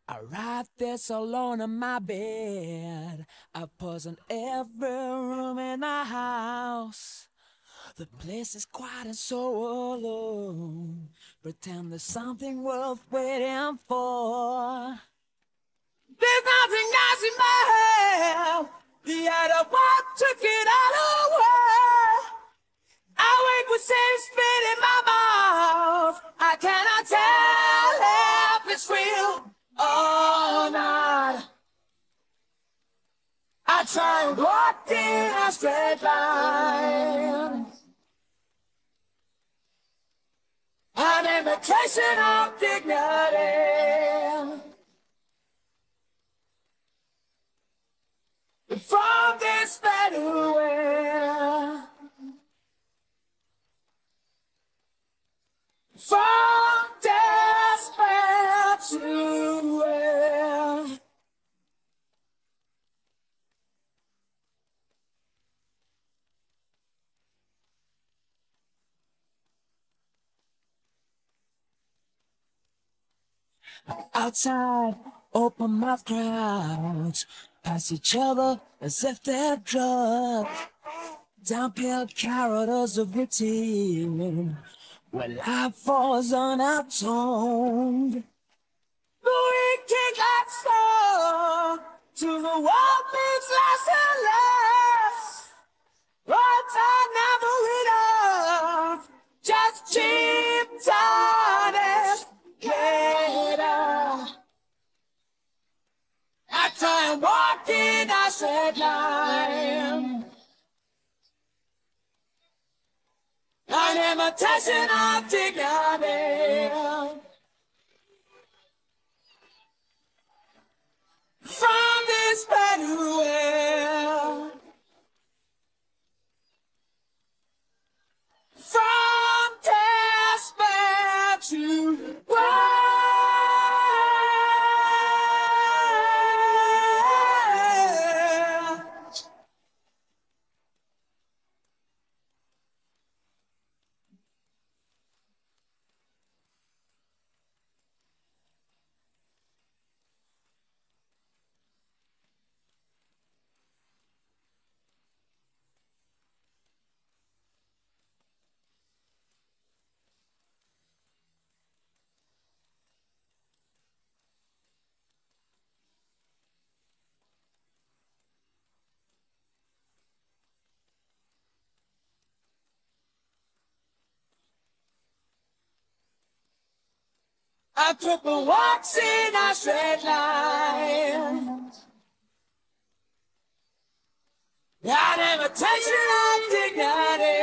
I write this alone in my bed. I pause in every room in the house. The place is quiet and so alone. Pretend there's something worth waiting for. There's nothing nice in my head. Yet I want to get out of the way. I wake with same spit in my mouth. I cannot tell if it's real or not. I try and walk in a straight line, an imitation of dignity. From this better way, from despair to where. Outside, open mouth crowds pass each other as if they're drugs. Down-peeled corridors of routine where life falls unatoned. The weak kick like slow to the world means less and less. Words are never enough, just cheap tarnished glitter. I try and walk in a straight line, an imitation of dignity. From this better world, from despair to a cripple walks in a straight line, an imitation of dignity.